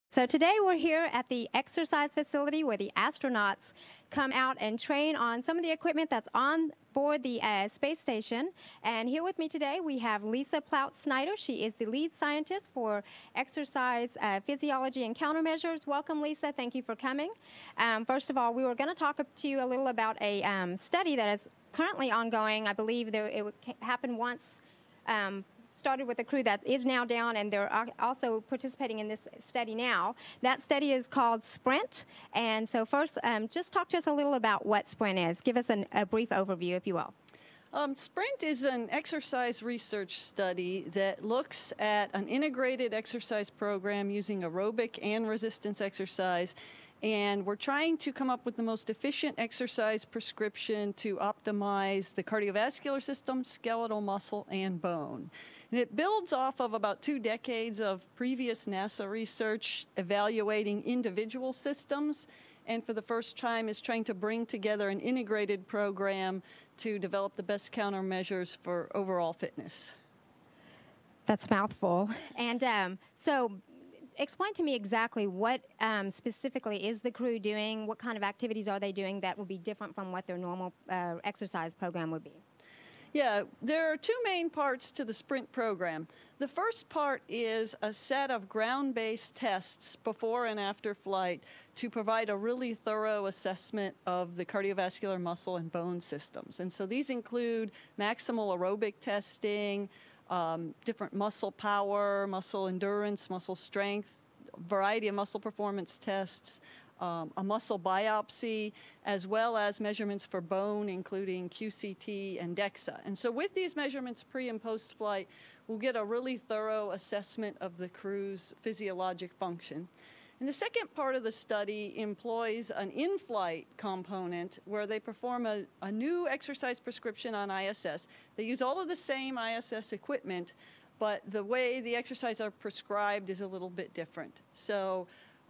So today we're here at the exercise facility where the astronauts come out and train on some of the equipment that's on board the space station. And here with me today we have Lori Ploutz-Snyder. She is the lead scientist for exercise physiology and countermeasures. Welcome, Lisa. Thank you for coming. First of all, we were going to talk to you a little about a study that is currently ongoing. I believe it happened once. Started with a crew that is now down, and they're also participating in this study now. That study is called SPRINT. And so first, just talk to us a little about what SPRINT is. Give us a brief overview, if you will. SPRINT is an exercise research study that looks at an integrated exercise program using aerobic and resistance exercise. And we're trying to come up with the most efficient exercise prescription to optimize the cardiovascular system, skeletal muscle, and bone. And it builds off of about 2 decades of previous NASA research evaluating individual systems, and for the first time is trying to bring together an integrated program to develop the best countermeasures for overall fitness. That's a mouthful. And so explain to me exactly what specifically is the crew doing, what kind of activities are they doing that will be different from what their normal exercise program would be? Yeah, there are 2 main parts to the SPRINT program. The first part is a set of ground-based tests before and after flight to provide a really thorough assessment of the cardiovascular, muscle, and bone systems. And so these include maximal aerobic testing, different muscle power, muscle endurance, muscle strength, variety of muscle performance tests, a muscle biopsy, as well as measurements for bone, including QCT and DEXA. And so with these measurements pre and post flight, we'll get a really thorough assessment of the crew's physiologic function. And the second part of the study employs an in-flight component where they perform a new exercise prescription on ISS. They use all of the same ISS equipment, but the way the exercises are prescribed is a little bit different. So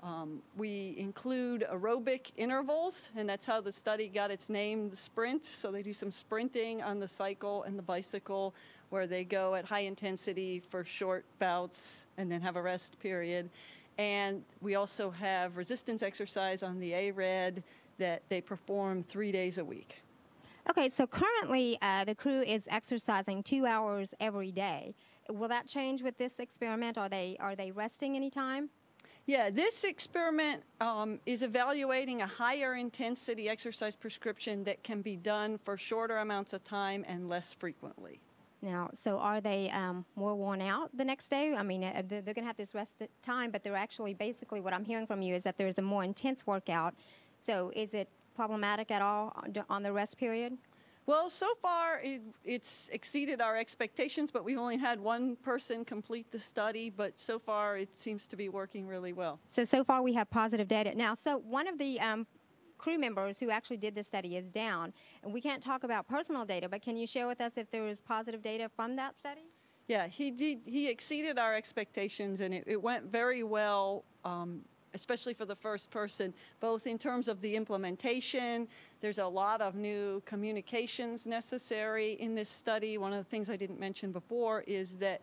we include aerobic intervals, and that's how the study got its name, the SPRINT. So they do some sprinting on the cycle and the bicycle, where they go at high intensity for short bouts and then have a rest period. And we also have resistance exercise on the ARED that they perform 3 days a week. Okay, so currently the crew is exercising 2 hours every day. Will that change with this experiment? Are they resting any time? Yeah, this experiment is evaluating a higher intensity exercise prescription that can be done for shorter amounts of time and less frequently. Now, so are they more worn out the next day? I mean, they're going to have this rest time, but they're actually, basically what I'm hearing from you is that there's a more intense workout. So is it problematic at all on the rest period? Well, so far it's exceeded our expectations, but we've only had 1 person complete the study, but so far it seems to be working really well. So far we have positive data. Now, so one of the crew members who actually did the study is down, and we can't talk about personal data, but can you share with us if there was positive data from that study? Yeah, he exceeded our expectations, and it went very well, especially for the first person, both in terms of the implementation. There's a lot of new communications necessary in this study. One of the things I didn't mention before is that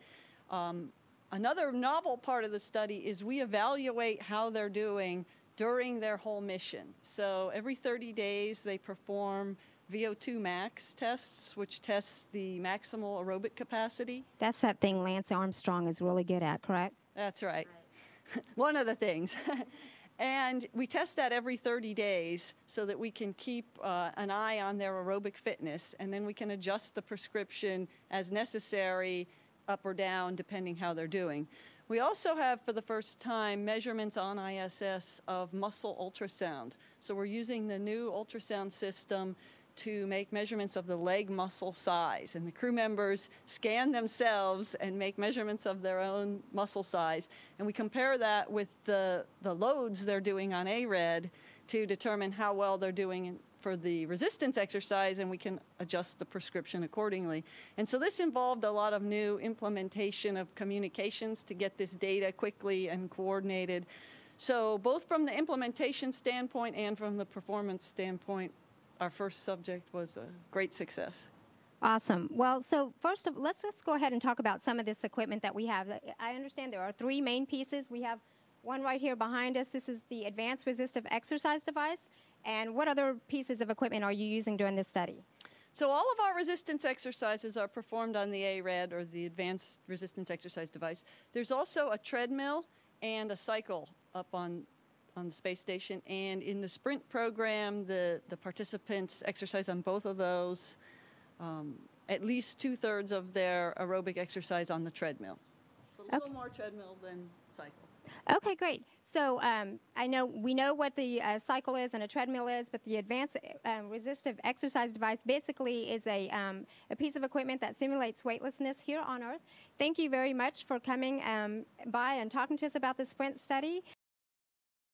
another novel part of the study is we evaluate how they're doing during their whole mission. So every 30 days they perform Vo2 Max Tests, which tests the maximal aerobic capacity. That's that thing Lance Armstrong is really good at, correct? That's right. One of the things. And we test that every 30 days so that we can keep an eye on their aerobic fitness, and then we can adjust the prescription as necessary, up or down, depending how they're doing. We also have, for the first time, measurements on ISS of muscle ultrasound. So we're using the new ultrasound system to make measurements of the leg muscle size. And the crew members scan themselves and make measurements of their own muscle size. And we compare that with the loads they're doing on ARED to determine how well they're doing for the resistance exercise, and we can adjust the prescription accordingly. And so this involved a lot of new implementation of communications to get this data quickly and coordinated. So both from the implementation standpoint and from the performance standpoint, our first subject was a great success. Awesome. Well, so first, let's just go ahead and talk about some of this equipment that we have. I understand there are 3 main pieces. We have One right here behind us. This is the Advanced Resistive Exercise Device. And what other pieces of equipment are you using during this study? So all of our resistance exercises are performed on the ARED, or the Advanced Resistance Exercise Device. There's also a treadmill and a cycle up on the space station. And in the sprint program, the participants exercise on both of those. At least 2/3 of their aerobic exercise on the treadmill. So a little more treadmill than cycle. Okay, great. So we know what the cycle is and a treadmill is, but the Advanced Resistive Exercise Device basically is a piece of equipment that simulates weightlessness here on Earth. Thank you very much for coming by and talking to us about the sprint study.